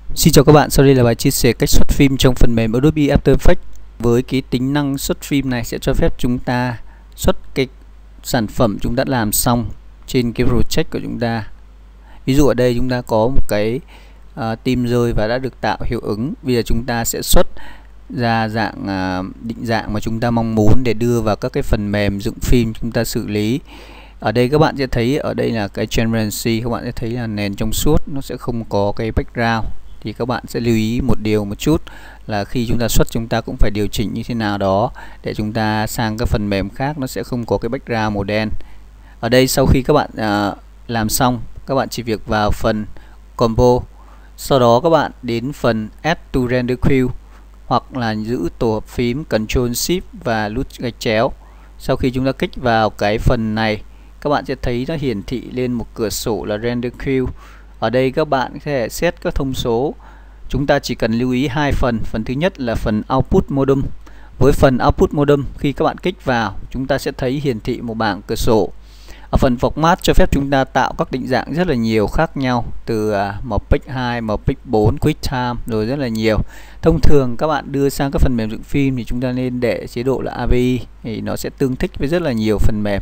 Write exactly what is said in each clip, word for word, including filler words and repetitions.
Xin chào các bạn, sau đây là bài chia sẻ cách xuất phim trong phần mềm Adobe After Effects. Với cái tính năng xuất phim này sẽ cho phép chúng ta xuất cái sản phẩm chúng đã làm xong trên cái project của chúng ta. Ví dụ ở đây chúng ta có một cái uh, tim rơi và đã được tạo hiệu ứng. Bây giờ chúng ta sẽ xuất ra dạng uh, định dạng mà chúng ta mong muốn để đưa vào các cái phần mềm dựng phim chúng ta xử lý. Ở đây các bạn sẽ thấy ở đây là cái transparency, các bạn sẽ thấy là nền trong suốt, nó sẽ không có cái background. Thì các bạn sẽ lưu ý một điều một chút là khi chúng ta xuất chúng ta cũng phải điều chỉnh như thế nào đó để chúng ta sang các phần mềm khác nó sẽ không có cái background màu đen. Ở đây sau khi các bạn uh, làm xong, các bạn chỉ việc vào phần combo, sau đó các bạn đến phần add to render queue hoặc là giữ tổ hợp phím Ctrl Shift và nút gạch chéo. Sau khi chúng ta kích vào cái phần này, các bạn sẽ thấy nó hiển thị lên một cửa sổ là render queue. Ở đây các bạn có thể set các thông số. Chúng ta chỉ cần lưu ý hai phần. Phần thứ nhất là phần output modem. Với phần output modem, khi các bạn kích vào, chúng ta sẽ thấy hiển thị một bảng cửa sổ. Ở phần format cho phép chúng ta tạo các định dạng rất là nhiều khác nhau, từ em pê e giê hai, em pê e giê bốn, QuickTime rồi rất là nhiều. Thông thường các bạn đưa sang các phần mềm dựng phim thì chúng ta nên để chế độ là a vê i thì nó sẽ tương thích với rất là nhiều phần mềm.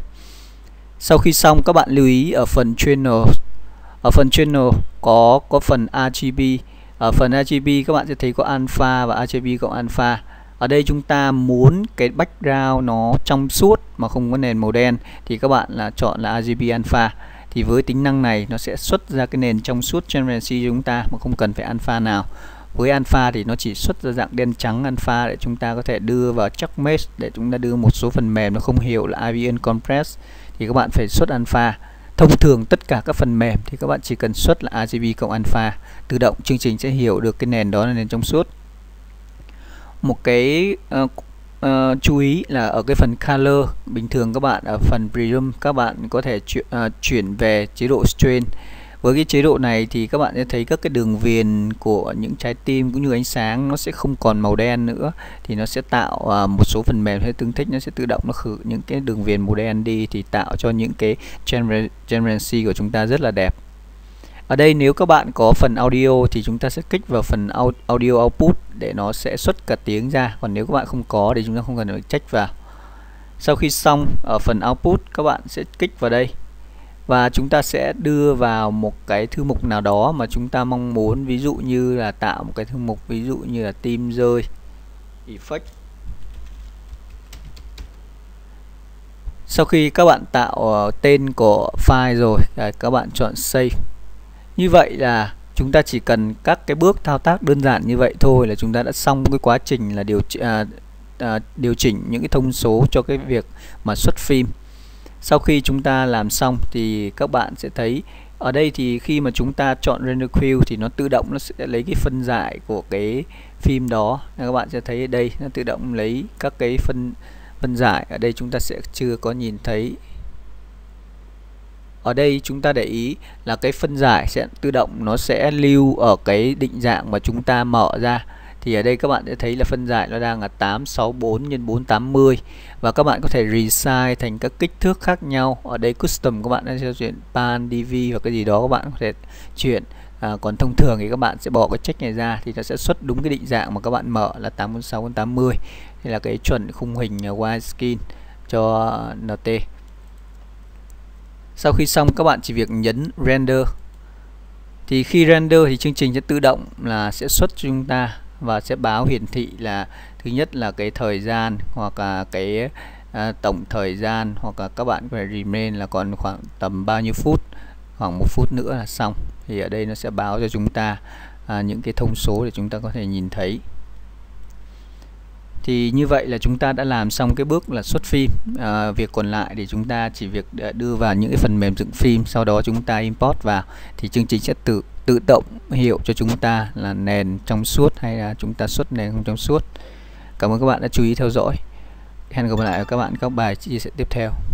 Sau khi xong, các bạn lưu ý ở phần channel. Ở phần channel có có phần rờ giê bê. Ở phần rờ giê bê các bạn sẽ thấy có alpha và rờ giê bê cộng alpha. Ở đây chúng ta muốn cái background nó trong suốt mà không có nền màu đen thì các bạn là chọn là rờ giê bê alpha. Thì với tính năng này nó sẽ xuất ra cái nền trong suốt transparency cho chúng ta mà không cần phải alpha nào. Với alpha thì nó chỉ xuất ra dạng đen trắng alpha để chúng ta có thể đưa vào chắc mesh, để chúng ta đưa một số phần mềm nó không hiểu là ambient compress thì các bạn phải xuất alpha. Thông thường tất cả các phần mềm thì các bạn chỉ cần xuất là rờ giê bê cộng alpha, tự động chương trình sẽ hiểu được cái nền đó là nền trong suốt. Một cái uh, uh, chú ý là ở cái phần color, bình thường các bạn ở phần prerum các bạn có thể chuyển, uh, chuyển về chế độ strain. Với cái chế độ này thì các bạn sẽ thấy các cái đường viền của những trái tim cũng như ánh sáng nó sẽ không còn màu đen nữa, thì nó sẽ tạo uh, một số phần mềm hay tương thích nó sẽ tự động nó khử những cái đường viền màu đen đi, thì tạo cho những cái transparency của chúng ta rất là đẹp. Ở đây nếu các bạn có phần audio thì chúng ta sẽ kích vào phần audio output để nó sẽ xuất cả tiếng ra, còn nếu các bạn không có thì chúng ta không cần phải check vào. Sau khi xong ở phần output, các bạn sẽ kích vào đây và chúng ta sẽ đưa vào một cái thư mục nào đó mà chúng ta mong muốn, ví dụ như là tạo một cái thư mục ví dụ như là tim rơi effect. Sau khi các bạn tạo uh, tên của file rồi, các bạn chọn save. Như vậy là chúng ta chỉ cần các cái bước thao tác đơn giản như vậy thôi là chúng ta đã xong cái quá trình là điều à, à, điều chỉnh những cái thông số cho cái việc mà xuất phim. Sau khi chúng ta làm xong thì các bạn sẽ thấy ở đây thì khi mà chúng ta chọn render queue thì nó tự động nó sẽ lấy cái phân giải của cái phim đó. Các bạn sẽ thấy ở đây nó tự động lấy các cái phân phân giải. Ở đây chúng ta sẽ chưa có nhìn thấy. Ở đây chúng ta để ý là cái phân giải sẽ tự động nó sẽ lưu ở cái định dạng mà chúng ta mở ra. Thì ở đây các bạn sẽ thấy là phân giải nó đang là tám sáu bốn nhân bốn tám mươi và các bạn có thể resize thành các kích thước khác nhau. Ở đây custom các bạn sẽ chuyển pan, đê vê và cái gì đó các bạn có thể chuyển. À, còn thông thường thì các bạn sẽ bỏ cái check này ra thì nó sẽ xuất đúng cái định dạng mà các bạn mở là tám bốn sáu tám mươi. Đây là cái chuẩn khung hình widescreen cho en tê. Sau khi xong các bạn chỉ việc nhấn render. Thì khi render thì chương trình sẽ tự động là sẽ xuất cho chúng ta và sẽ báo hiển thị là thứ nhất là cái thời gian hoặc là cái à, tổng thời gian, hoặc là các bạn phải remain là còn khoảng tầm bao nhiêu phút, khoảng một phút nữa là xong. Thì ở đây nó sẽ báo cho chúng ta à, những cái thông số để chúng ta có thể nhìn thấy. Thì như vậy là chúng ta đã làm xong cái bước là xuất phim. À, việc còn lại thì chúng ta chỉ việc đưa vào những cái phần mềm dựng phim, sau đó chúng ta import vào thì chương trình sẽ tự tự động hiểu cho chúng ta là nền trong suốt hay là chúng ta xuất nền không trong suốt. Cảm ơn các bạn đã chú ý theo dõi. Hẹn gặp lại các bạn các bài chia sẻ tiếp theo.